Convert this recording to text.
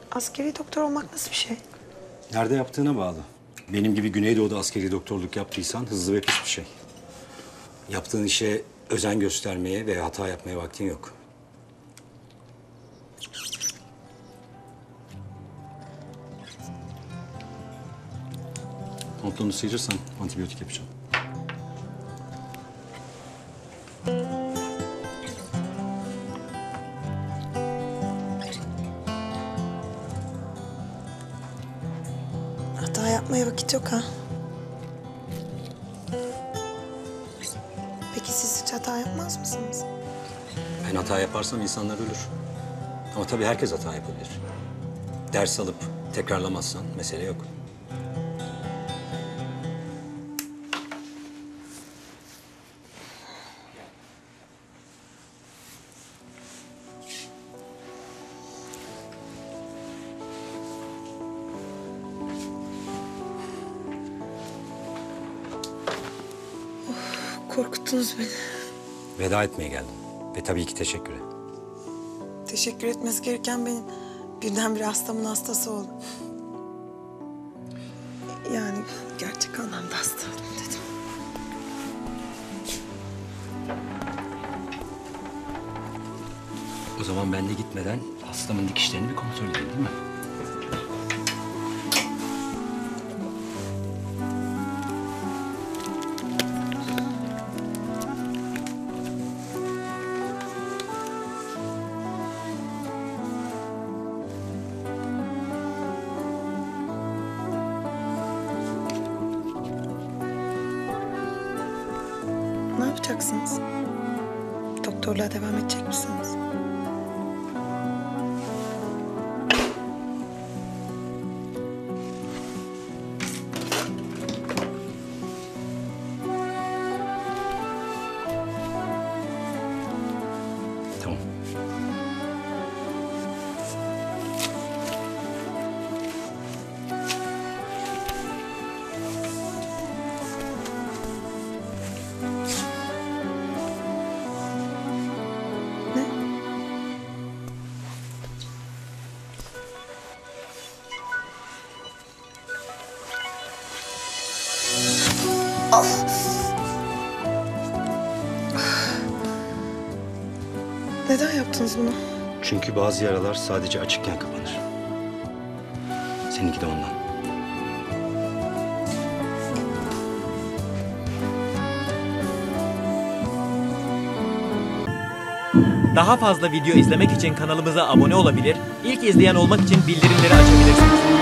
Askeri doktor olmak nasıl bir şey? Nerede yaptığına bağlı. Benim gibi Güneydoğu'da askeri doktorluk yaptıysan hızlı ve pis bir şey. Yaptığın işe özen göstermeye ve hata yapmaya vaktin yok. Pantolonu sıyırırsan antibiyotik yapacağım. Hata yapmaya vakit yok ha. Peki siz hiç hata yapmaz mısınız? Ben hata yaparsam insanlar ölür. Ama tabii herkes hata yapabilir. Ders alıp tekrarlamazsan mesele yok. Korkuttunuz beni. Veda etmeye geldim. Ve tabii ki teşekkür ederim. Teşekkür etmesi gereken benim. Birdenbire hastamın hastası oldum. Yani gerçek anlamda hasta oldum dedim. O zaman ben de gitmeden hastamın dikişlerini bir kontrol edeyim, değil mi? Ne yapacaksınız? Doktorluğa devam edecek misiniz? Tamam. Ne? Neden yaptınız bunu? Çünkü bazı yaralar sadece açıkken kapanır. Seninki de ondan. Daha fazla video izlemek için kanalımıza abone olabilir, ilk izleyen olmak için bildirimleri açabilirsiniz.